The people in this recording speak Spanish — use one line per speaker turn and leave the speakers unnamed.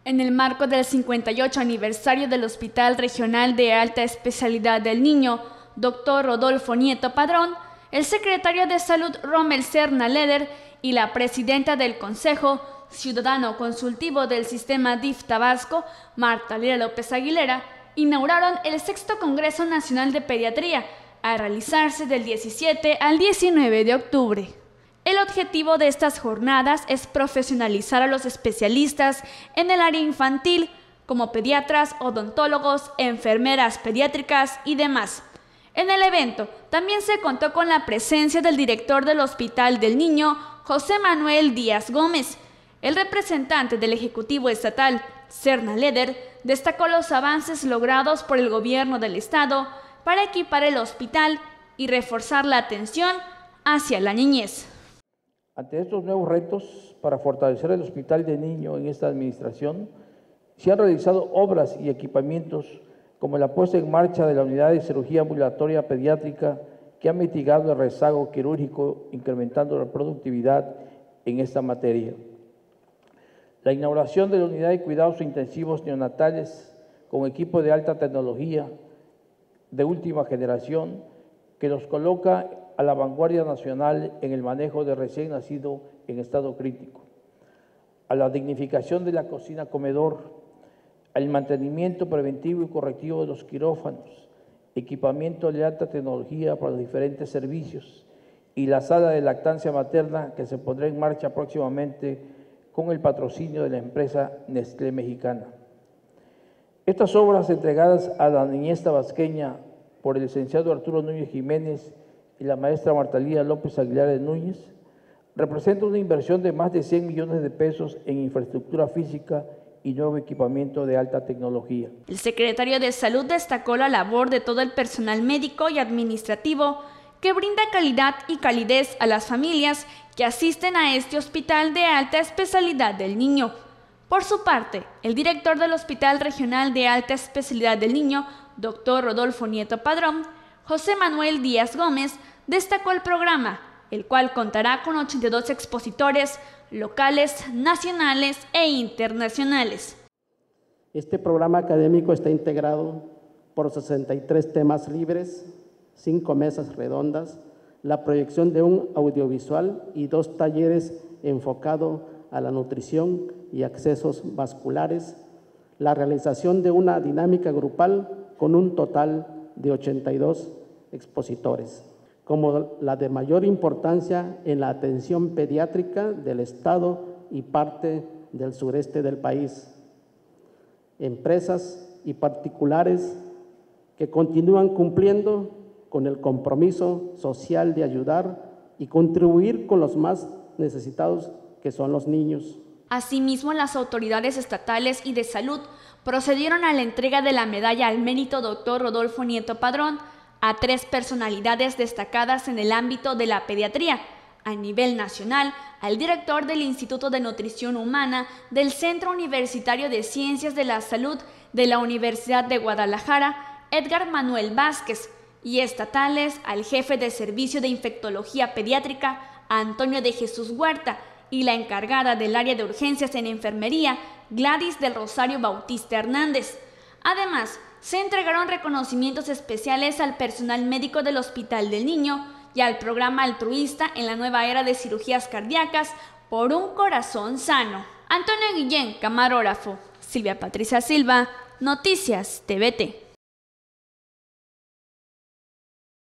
En el marco del 58 aniversario del Hospital Regional de Alta Especialidad del Niño, Dr. Rodolfo Nieto Padrón, el secretario de Salud Rommel Serna Leder y la presidenta del Consejo Ciudadano Consultivo del Sistema DIF Tabasco, Marta Lira López Aguilera, inauguraron el 6º Congreso Nacional de Pediatría, a realizarse del 17 al 19 de octubre. El objetivo de estas jornadas es profesionalizar a los especialistas en el área infantil, como pediatras, odontólogos, enfermeras pediátricas y demás. En el evento también se contó con la presencia del director del Hospital del Niño, José Manuel Díaz Gómez. El representante del Ejecutivo Estatal, Serna Leder, destacó los avances logrados por el gobierno del Estado para equipar el hospital y reforzar la atención hacia la niñez.
Ante estos nuevos retos, para fortalecer el Hospital de Niño en esta administración, se han realizado obras y equipamientos como la puesta en marcha de la Unidad de Cirugía Ambulatoria Pediátrica, que ha mitigado el rezago quirúrgico, incrementando la productividad en esta materia. La inauguración de la Unidad de Cuidados Intensivos Neonatales con equipo de alta tecnología de última generación, que los coloca a la vanguardia nacional en el manejo de recién nacido en estado crítico, a la dignificación de la cocina-comedor, al mantenimiento preventivo y correctivo de los quirófanos, equipamiento de alta tecnología para los diferentes servicios y la sala de lactancia materna que se pondrá en marcha próximamente con el patrocinio de la empresa Nestlé Mexicana. Estas obras entregadas a la niñez tabasqueña por el licenciado Arturo Núñez Jiménez y la maestra Marta Lira López Aguilar de Núñez representan una inversión de más de 100 millones de pesos en infraestructura física y nuevo equipamiento de alta tecnología.
El secretario de Salud destacó la labor de todo el personal médico y administrativo que brinda calidad y calidez a las familias que asisten a este hospital de alta especialidad del niño. Por su parte, el director del Hospital Regional de Alta Especialidad del Niño, Dr. Rodolfo Nieto Padrón, José Manuel Díaz Gómez, destacó el programa, el cual contará con 82 expositores locales, nacionales e internacionales.
Este programa académico está integrado por 63 temas libres, 5 mesas redondas, la proyección de un audiovisual y 2 talleres enfocados a la nutrición y accesos vasculares, la realización de una dinámica grupal con un total de 82 expositores, como la de mayor importancia en la atención pediátrica del Estado y parte del sureste del país. Empresas y particulares que continúan cumpliendo con el compromiso social de ayudar y contribuir con los más necesitados, que son los niños.
Asimismo, las autoridades estatales y de salud procedieron a la entrega de la medalla al mérito Dr. Rodolfo Nieto Padrón a 3 personalidades destacadas en el ámbito de la pediatría. A nivel nacional, al director del Instituto de Nutrición Humana del Centro Universitario de Ciencias de la Salud de la Universidad de Guadalajara, Edgar Manuel Vázquez, y estatales al jefe de Servicio de Infectología Pediátrica, Antonio de Jesús Huerta, y la encargada del área de urgencias en enfermería, Gladys del Rosario Bautista Hernández. Además, se entregaron reconocimientos especiales al personal médico del Hospital del Niño y al programa altruista en la nueva era de cirugías cardíacas por un corazón sano. Antonio Guillén, camarógrafo. Silvia Patricia Silva, Noticias TVT.